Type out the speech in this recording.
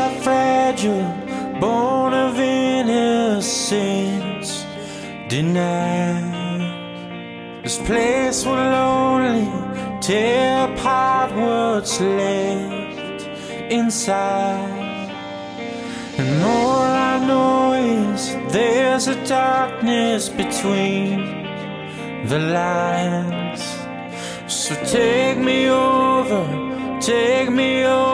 fragile, born of innocence, denied. This place will only tear apart what's left inside. And all I know is there's a darkness between the lines. So take me over, take me over